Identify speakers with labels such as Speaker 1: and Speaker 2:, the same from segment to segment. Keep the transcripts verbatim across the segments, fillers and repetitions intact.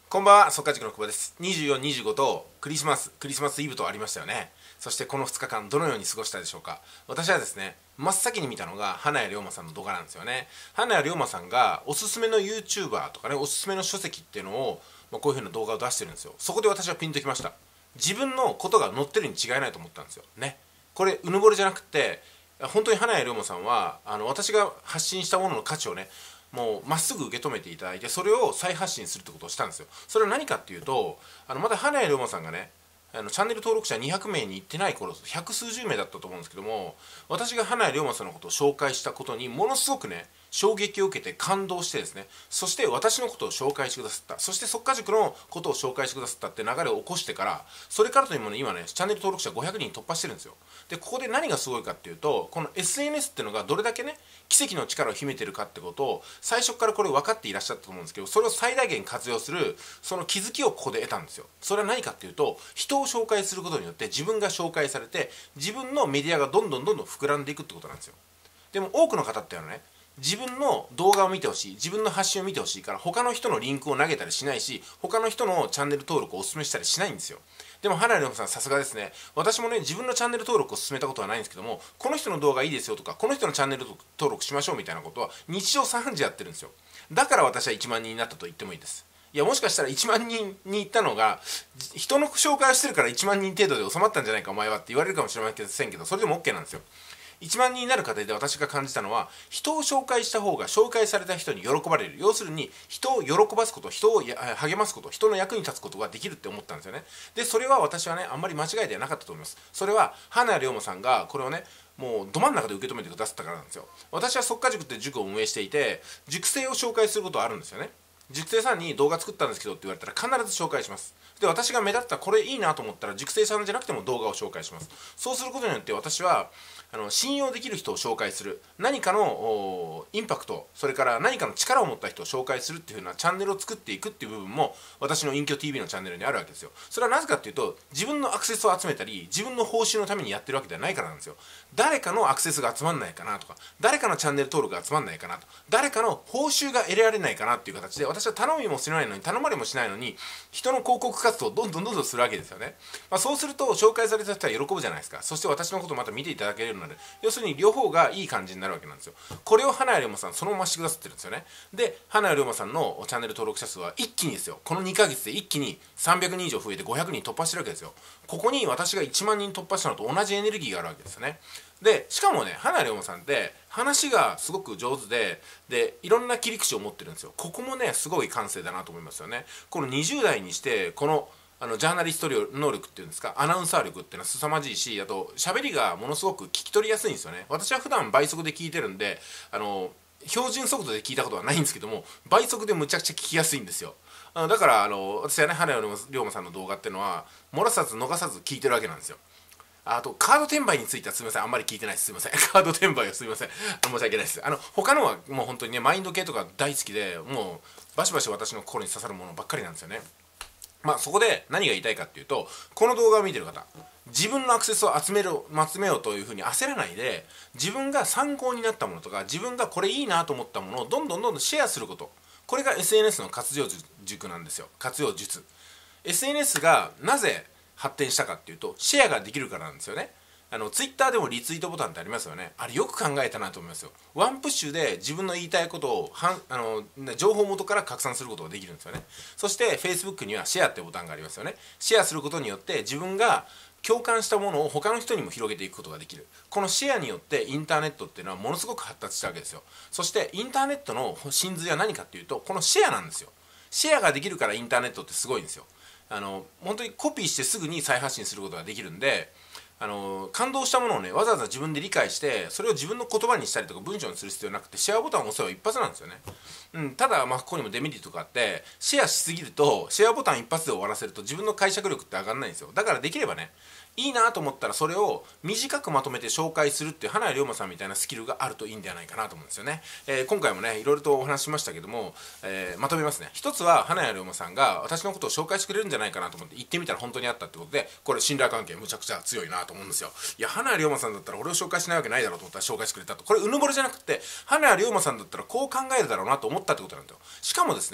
Speaker 1: こんばんは、速稼塾の久保です。にじゅうよん、にじゅうごとクリスマス、クリスマスイブとありましたよね。そしてこのふつかかんどのように過ごしたでしょうか。私はですね、真っ先に見たのが花屋龍馬さんの動画なんですよね。花屋龍馬さんがおすすめの YouTuber とかね、おすすめの書籍っていうのを、まあ、こういう風な動画を出してるんですよ。そこで私はピンときました。自分のことが載ってるに違いないと思ったんですよね。これうぬぼれじゃなくて、本当に花屋龍馬さんはあの私が発信したものの価値をね、もうまっすぐ受け止めていただいて、それを再発信するってことをしたんですよ。それは何かっていうと、あのまだ花屋龍馬さんがね、あのチャンネル登録者にひゃくめいに行ってない頃、百数十名だったと思うんですけども、私が花屋龍馬さんのことを紹介したことにものすごくね、衝撃を受けて感動してですね、そして私のことを紹介してくださった、そして速稼塾のことを紹介してくださったって流れを起こしてから、それからというもの今ね、チャンネル登録者ごひゃくにん突破してるんですよ。でここで何がすごいかっていうと、この エスエヌエス っていうのがどれだけね、奇跡の力を秘めてるかってことを最初からこれ分かっていらっしゃったと思うんですけど、それを最大限活用するその気づきをここで得たんですよ。それは何かっていうと、人を紹介することによって自分が紹介されて、自分のメディアがどんどんどんどん膨らんでいくってことなんですよ。でも多くの方っていうのはね、自分の動画を見てほしい、自分の発信を見てほしいから他の人のリンクを投げたりしないし、他の人のチャンネル登録をお勧めしたりしないんですよ。でも花屋龍馬さんさすがですね。私もね、自分のチャンネル登録を勧めたことはないんですけども、この人の動画いいですよとか、この人のチャンネル登録しましょうみたいなことは日常茶飯事やってるんですよ。だから私はいちまんにんになったと言ってもいいです。いや、もしかしたらいちまんにんに行ったのが人の紹介をしてるからいちまんにん程度で収まったんじゃないかお前はって言われるかもしれませんけど、それでも OK なんですよ。いちまんにんになる過程で私が感じたのは、人を紹介した方が紹介された人に喜ばれる。要するに人を喜ばすこと、人を励ますこと、人の役に立つことができるって思ったんですよね。でそれは私はね、あんまり間違いではなかったと思います。それは花屋龍馬さんがこれをね、もうど真ん中で受け止めてくださったからなんですよ。私は速稼塾って塾を運営していて、塾生を紹介することはあるんですよね。塾生さんに動画作ったんですけどって言われたら必ず紹介します。で私が目立ったこれいいなと思ったら塾生さんじゃなくても動画を紹介します。そうすることによって私はあの信用できる人を紹介する、何かのインパクト、それから何かの力を持った人を紹介するっていう風なチャンネルを作っていくっていう部分も私の隠居 ティーブイ のチャンネルにあるわけですよ。それはなぜかっていうと、自分のアクセスを集めたり自分の報酬のためにやってるわけではないからなんですよ。誰かのアクセスが集まんないかなとか、誰かのチャンネル登録が集まんないかなと、誰かの報酬が得られないかなっていう形で、私は頼みもしないのに頼まれもしないのに人の広告活動をどんどんどんどんするわけですよね。まあ、そうすると紹介された人は喜ぶじゃないですか。そして私のことをまた見ていただけるようになる。要するに両方がいい感じになるわけなんですよ。これを花屋龍馬さんそのまましてくださってるんですよね。で花屋龍馬さんのチャンネル登録者数は一気にですよ、このにかげつで一気にさんびゃくにん以上増えてごひゃくにん突破してるわけですよ。ここに私がいちまんにん突破したのと同じエネルギーがあるわけですよね。でしかもね、花屋龍馬さんって話がすごく上手で、でいろんな切り口を持ってるんですよ。ここもねすごい感性だなと思いますよね。このにじゅう代にしてこのあのジャーナリスト能力っていうんですか、アナウンサー力っていうのは凄まじいし、あと喋りがものすごく聞き取りやすいんですよね。私は普段倍速で聞いてるんで、あの標準速度で聞いたことはないんですけども、倍速でむちゃくちゃ聞きやすいんですよ。あのだからあの私はね、花屋龍馬さんの動画っていうのは漏らさず逃さず聞いてるわけなんですよ。あとカード転売についてはすみません、あんまり聞いてないです。すみません。カード転売はすみません、申し訳ないです。あの他のはもう本当にね、マインド系とか大好きで、もうバシバシ私の心に刺さるものばっかりなんですよね。まあそこで何が言いたいかっていうと、この動画を見てる方、自分のアクセスを集める集めようというふうに焦らないで、自分が参考になったものとか、自分がこれいいなと思ったものをどんどんどんどんシェアすること、これが エスエヌエス の活用術なんですよ。活用術。 エスエヌエス がなぜ発展したかっていうと、シェアができるからなんですよね。あのツイッターでもリツイートボタンってありますよね。あれよく考えたなと思いますよ。ワンプッシュで自分の言いたいことをはんあの情報元から拡散することができるんですよね。そして Facebook にはシェアってボタンがありますよね。シェアすることによって自分が共感したものを他の人にも広げていくことができる。このシェアによってインターネットっていうのはものすごく発達したわけですよ。そしてインターネットの真髄は何かっていうと、このシェアなんですよ。シェアができるからインターネットってすごいんですよ。あの本当にコピーしてすぐに再発信することができるんで、あの感動したものをね、わざわざ自分で理解してそれを自分の言葉にしたりとか文章にする必要なくて、シェアボタンを押せば一発なんですよね。うん、ただまあここにもデメリットがあって、シェアしすぎるとシェアボタン一発で終わらせると自分の解釈力って上がらないんですよ。だからできればね、いいなと思ったらそれを短くまとめて紹介するっていう花屋龍馬さんみたいなスキルがあるといいんではないかなと思うんですよね。えー、今回もねいろいろとお話ししましたけども、えー、まとめますね。一つは花屋龍馬さんが私のことを紹介してくれるんじゃないかなと思って行ってみたら本当にあったってことで、これ信頼関係むちゃくちゃ強いなと思うんですよ。いや花屋龍馬さんだったら俺を紹介しないわけないだろうと思ったら紹介してくれたと。これうぬぼれじゃなくて、花屋龍馬さんだったらこう考えるだろうなと思ったってことなんだよ。しかもですね、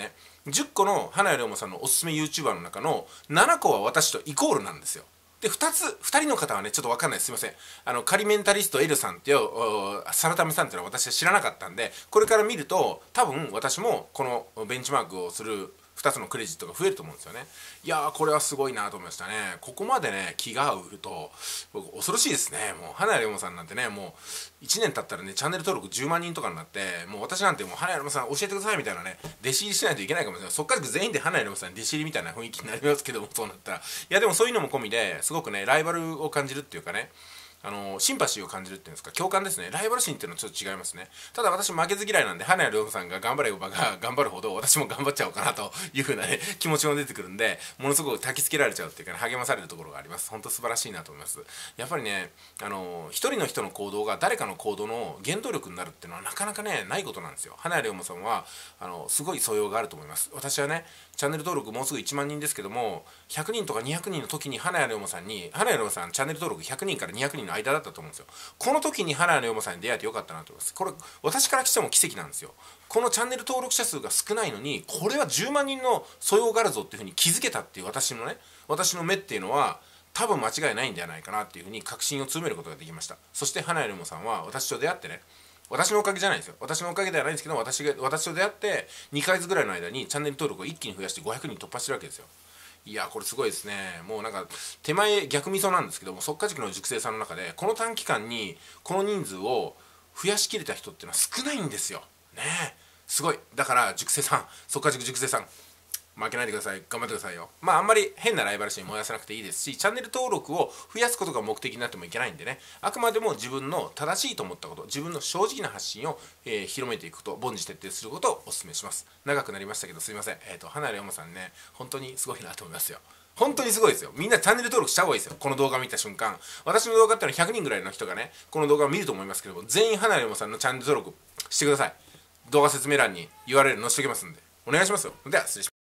Speaker 1: じゅっこの花屋龍馬さんのおすすめ YouTuber の中のななこは私とイコールなんですよ。でふたつふたりの方はねちょっと分かんないです、すいません。あの仮メンタリスト L さんっていうサラタメさんっていうのは私は知らなかったんで、これから見ると多分私もこのベンチマークをするふたつのクレジットが増えると思うんですよね。いやーこれはすごいなと思いましたね。ここまでね気が合うと僕恐ろしいですね。もう花屋龍馬さんなんてね、もういちねん経ったらねチャンネル登録じゅうまんにんとかになって、もう私なんてもう花屋龍馬さん教えてくださいみたいなね、弟子入りしないといけないかもしれない。そっから全員で花屋龍馬さんに弟子入りみたいな雰囲気になりますけども、そうなったらいやでもそういうのも込みですごくねライバルを感じるっていうかね、あのシンパシーを感じるっていうんですか、共感ですね。ライバル心っていうのはちょっと違いますね。ただ私負けず嫌いなんで、花屋龍馬さんが頑張ればが頑張るほど私も頑張っちゃおうかなという風なね気持ちも出てくるんで、ものすごく焚きつけられちゃうっていうかね、励まされるところがあります。本当素晴らしいなと思います。やっぱりね、あの一人の人の行動が誰かの行動の原動力になるっていうのはなかなかねないことなんですよ。花屋龍馬さんはあのすごい素養があると思います。私はねチャンネル登録もうすぐいちまんにんですけども、ひゃくにんとかにひゃくにんの時に花屋龍馬さんに、花屋龍馬さんチャンネル登録ひゃくにんからにひゃくにんの間だったと思うんですよ。この時に花屋龍馬さんに出会えてよかったなと思います。これ私からしても奇跡なんですよ。このチャンネル登録者数が少ないのに、これはじゅうまんにんの素養があるぞっていうふうに気づけたっていう私のね私の目っていうのは多分間違いないんじゃないかなっていうふうに確信を強めることができました。そして花屋龍馬さんは私と出会ってね、私のおかげじゃないですよ、私のおかげではないんですけど、私が私と出会ってにかげつぐらいの間にチャンネル登録を一気に増やしてごひゃくにん突破してるわけですよ。いやこれすごいですね。もうなんか手前逆味噌なんですけども、速稼塾の塾生さんの中でこの短期間にこの人数を増やしきれた人っていうのは少ないんですよね。えすごい。だから塾生さん、速稼塾塾生さん負けないでください、頑張ってくださいよ。まああんまり変なライバル心燃やさなくていいですし、チャンネル登録を増やすことが目的になってもいけないんでね、あくまでも自分の正しいと思ったこと、自分の正直な発信を、えー、広めていくこと、凡事徹底することをお勧めします。長くなりましたけどすいません。えっ、ー、と花屋龍馬さんね本当にすごいなと思いますよ。本当にすごいですよ。みんなチャンネル登録した方がいいですよ。この動画を見た瞬間、私の動画ってのはひゃくにんぐらいの人がねこの動画を見ると思いますけども、全員花屋龍馬さんのチャンネル登録してください。動画説明欄に ユーアールエル 載せておきますんでお願いしますよ。では失礼します。